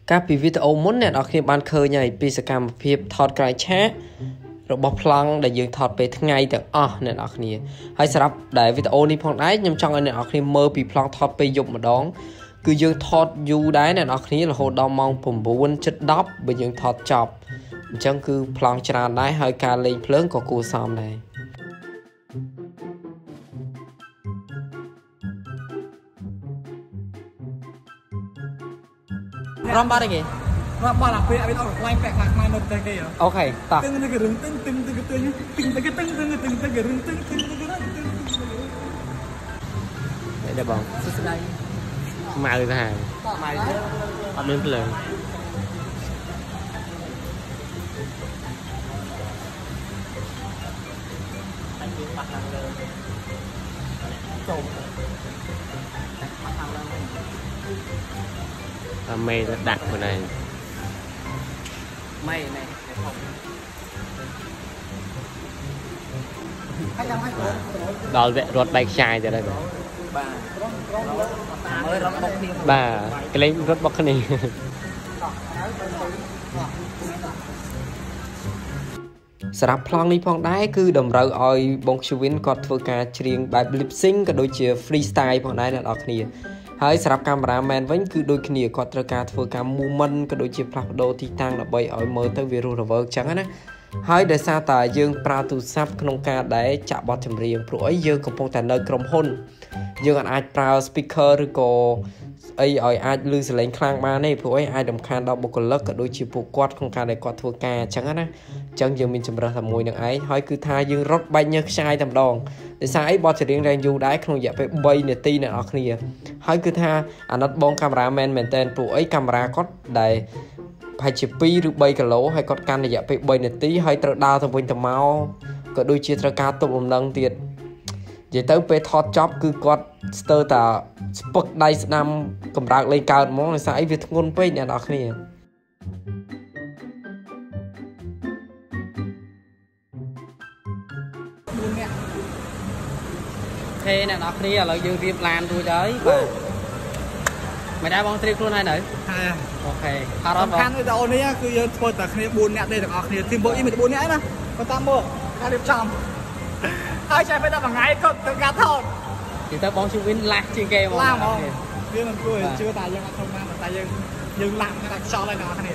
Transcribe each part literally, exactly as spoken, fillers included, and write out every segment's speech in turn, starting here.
ការពីវីដេអូមុនអ្នកនរគ្នាបានឃើញហើយពីសកម្មភាពថតក្រោយឆាករបស់ប្លង់ដែលយើងថតពេលថ្ងៃទាំងអស់អ្នកនរគ្នាហើយសម្រាប់ដែលវីដេអូនេះផងដែរខ្ញុំចង់ឲ្យអ្នកនរគ្នាមើលពីប្លង់ថតពេលយប់ម្ដងគឺយើងថតយូរដែរអ្នកនរគ្នារហូតដល់ម៉ោងnine ជិតtenបើយើងថតចប់អញ្ចឹងគឺប្លង់ច្រើនដែរហើយការលេងភ្លើងក៏គួរសមដែររំបាត់អីគេរំបាត់អាពេលឲ្យអត់ខ្លាញ់ពាក់ខ្លាខ្មៅនៅទៅគេអូខេតោះទឹងទៅគេរឿងទឹងទឹងទៅគេទឹងទឹងទៅគេទឹងទឹងទឹងទៅគេរឿងទឹងទឹងទៅគេរឿងទឹងនេះបងសួស្ដីម៉ៅទៅហើយម៉ៅអត់មានភ្លើងតែយើងបាត់ឡើងលើចូលបាត់ឡើងលើអាមេទៅដាក់ខ្លួនឯងមេនេះធំហើយចាំឲ្យដល់វគ្គរត់បែកខ្ចាយទៅហើយបាទបាទមើលរត់បុកគ្នាបាទកលេងរត់បុកគ្នាសម្រាប់ប្លង់នេះផងដែរគឺតម្រូវឲ្យបងឈូវិនគាត់ធ្វើការច្រៀងបែប lip sync ក៏ដូចជា freestyle ផងដែរអ្នកនរគ្នាហើយសម្រាប់កាមេរ៉ាមែនវិញគឺដូចគ្នាគាត់ត្រូវការធ្វើការ movement ក៏ដូចជាផ្លាស់ប្ដូរទីតាំងដើម្បីឲ្យមើលទៅវារស់រវើកចឹងណាហើយដោយសារតែយើងប្រើទូរស័ព្ទក្នុងការដែលចាក់បទចម្រៀងព្រោះអីយើងកំពុងតែនៅក្រុមហ៊ុនយើងអាចប្រើ speaker ឬក៏អីឲ្យអាចឮសំឡេងខ្លាំងបានទេព្រោះអីអាចរំខានដល់បុគ្គលិកក៏ដូចជាពួកគាត់ក្នុងការដែលគាត់ធ្វើការអញ្ចឹងណាអញ្ចឹងយើងមានចម្រើសតែមួយនឹងឯងហើយគឺថាយើងរត់បែកញើសខ្ចាយតែម្ដងដោយសារអីបទចម្រៀងរែងយូរដែរក្នុងរយៈពេលthreeនាទីអ្នកនរគ្នាហើយគឺថាអាណិតបងកាមេរ៉ាមែនមែនតើព្រោះអីកាមេរ៉ាគាត់ដែលប្រហែលជាtwoឬthreeគីឡូហើយគាត់កាន់រយៈពេលthreeនាទីហើយត្រូវដើរទៅវិញទៅមកក៏ដូចជាត្រូវការទប់លំនឹងទៀតនិយាយទៅពេលថតចប់គឺគាត់ស្ទើរតែស្ពឹកដៃស្ដាំកម្រើកលេងកើតហ្មងដោយសារអីវាធ្ងន់ពេកអ្នកនរគ្នាហេអ្នកនរគ្នាឥឡូវយើងរៀបឡានរួចហើយបាទមិនដែរបងត្រៀមខ្លួនហើយនៅហើយអូខេអរអរសំខាន់វីដេអូនេះគឺយើងធ្វើតែគ្នាfourនាក់ទេទាំងអស់គ្នាទីមួយអ៊ីមានfourនាក់ណាបើតាមមើលការរៀបចំហើយចាំពេលដល់មួយថ្ងៃគាត់ទៅការថតទីទៅបងជូវិនឡាស់ជាងគេហ្មងឡាស់ហ្មងវាមិនគួរជឿតែយើងអត់ធំបានតែយើងយើងឡាស់តែខ្យល់ហើយអ្នកនរគ្នា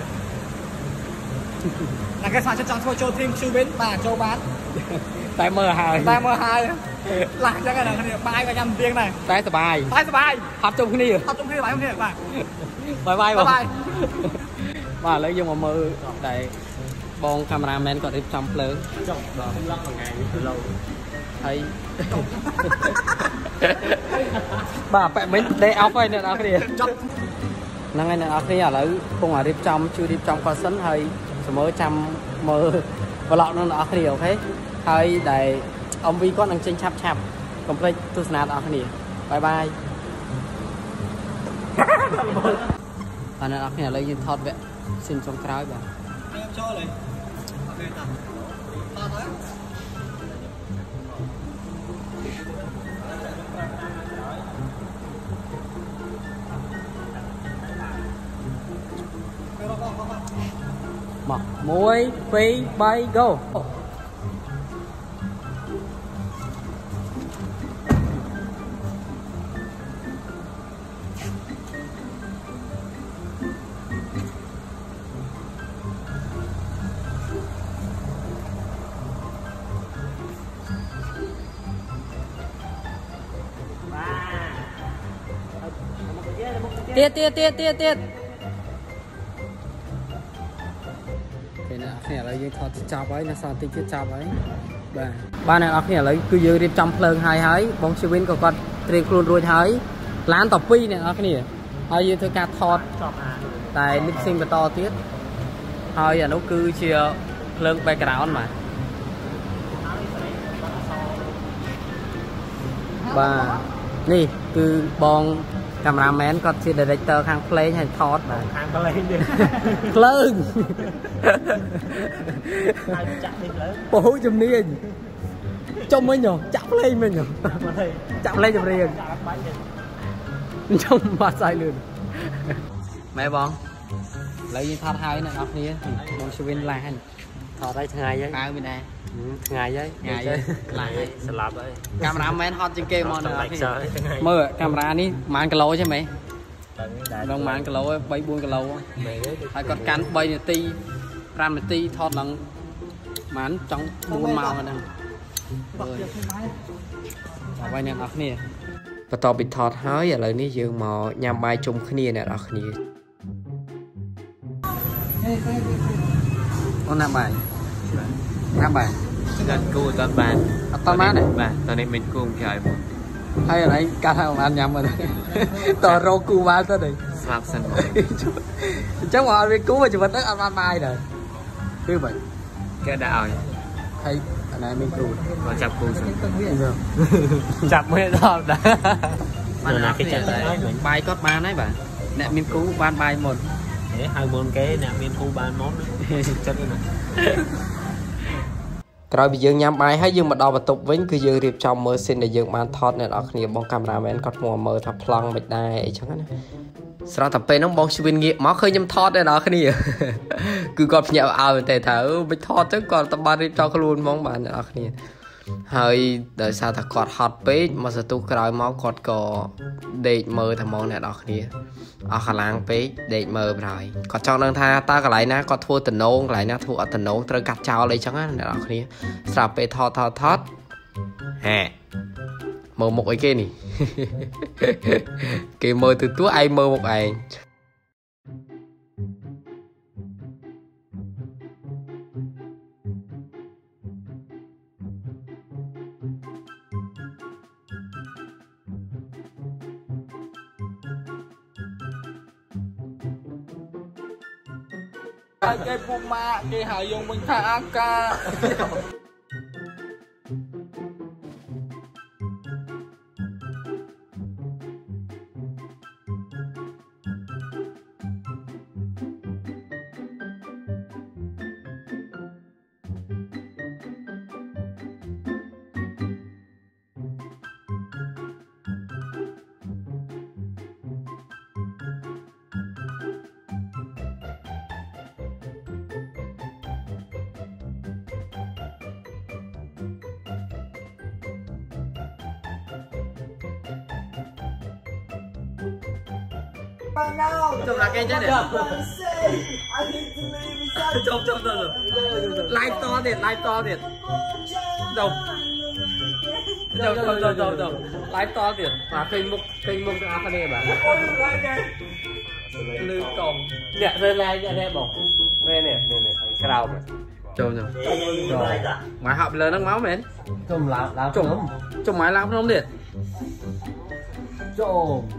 តែគេស្មានចង់ធ្វើចូលធីមជូវិនបាទចូលបានតែមើលហើយតែមើលហើយឡាស់អញ្ចឹងអ្នកនរគ្នាបាយក៏ញ៉ាំទៀងដែរតែសុបាយតែសុបាយហត់ជុំគ្នាហត់ជុំគ្នាបាយគ្នាបាទបាយបាយបងបាយបាទឥឡូវយើងមកមើលដែលបងកាមេរ៉ាមែនគាត់រៀបចំភ្លើងចុះដល់ឡងថ្ងៃគីឡូហើយបាទប៉ែមិញដេអោហ្វហើយអ្នកនរគ្នាចប់ហ្នឹងហើយអ្នកនរគ្នាឥឡូវកំពុងរៀបចំជួយរៀបចំគាត់សិនហើយសម្មើចាំមើលប្លុកនឹងអ្នកនរគ្នាអូខេហើយដែល em vê គាត់នឹងចេញឆាប់ឆាប់កុំភ្លេចទស្សនាដល់អ្នកគ្នាបាយបាយអាអ្នកនរគ្នាឥឡូវយើងថតវគ្គស៊ីនចុងក្រោយបាទខ្ញុំចូលហើយអូខេតាថតហើយមកone two three go tiết tiết tiết tiết tiết thế nào này là dương thọt chọc ấy là sao tí chết chọc ấy ba ba này này lấy cứ dương điệp trong phơi hai hái bóng siêu win của con tiền luôn rồi hái lán tập pi này này hai dương thôi cả thọt tại lip sync và to tiết hai giờ nó cứ chia phơi background mà ba nè cứ bong cameraman គាត់ជា director ខាង play ហើយថតបាទខាង play នេះភ្លើងហើយចាក់នេះភ្លើងពូជំនាញចុំមិញចាក់ play មិញចាក់ play ចម្រៀងចាក់បាច់ចុំបាត់សាយលឿនម៉ែបង lấy như thọt hai này ốc nia mong sư viên là thọt đây thằng ngày vậy ai bên này ngày vậy ngày vậy lại salad đấy camera men hot trên game món này mơ camera ní mang cái lỗ chứ mày đông mang cái lỗ bay buông cái lỗ phải còn cắn bay này ti ram này ti thọt lần mán trong buôn màu này bay này ốc nia và tao bị thọt hơi ở lại ní dương mò nhằm bay chung cái nia này ốc nia con nam bài nam bài gần cô toàn bàn tao má này bà tao này mình cùng trời một hay là anh cả thằng ăn nhầm rồi tao rô cu ba tới đây slap sân chắc mà anh biết cứu mà chỉ vẫn ăn ăn mai rồi như vậy cái đạo hay anh này mình cứu còn chặt cu chặt mới đau đã mà là cái chặt đấy bài cốt ba đấy bạn nè mình cứu ban bài một để hai món cái nè mình cứu ban món chất này rồi bây giờ nhắm bài hay dương mà đo và tục vĩnh cứ dương riệp trong mơ xin để dương bàn thọt này ở kia bóng camera men có mùa mơ thập plong bạch đai chẳng hạn sau tập pe nó bóng sư viên nghiệp máu khơi nhâm thọt đây đó cái này cứ còn nhậu ao để thở bạch thọt chứ còn tập ba riệp cho luôn mong bạn ở kia hơi đợi sao thật cọt hot page mà sao tu còi máu cọt cò để mơ thằng món này đó kia ở khả năng page để mơ rồi còn cho năng tha ta cái lại na có thua tình nôn lại na thua tình nôn tôi cắt chào lấy chẳng hạn đó kia sao pe thọt thọt thọt hè mơ một cái kia nè cái mơ từ túa ai mơ một ai cái puma cái hào dùng mình thả ca chụp là cái chết này chụp chụp rồi live to thiệt live to thiệt chụp chụp chụp chụp chụp chụp live to thiệt và kênh mục kênh mục cho anh em bạn lưu còng nè đây là anh em bảo đây nè nè nè cái đầu này chụp chụp máy học lớn nước máu mến chụp làm làm chụp chụp máy làm không thiệt chụp